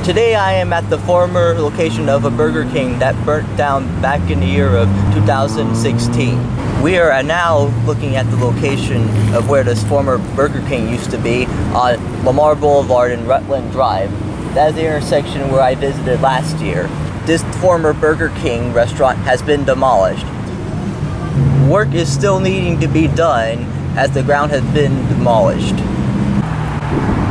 Today I am at the former location of a Burger King that burnt down back in the year of 2016. We are now looking at the location of where this former Burger King used to be on Lamar Boulevard and Rutland Drive. That is the intersection where I visited last year. This former Burger King restaurant has been demolished. Work is still needing to be done as the ground has been demolished.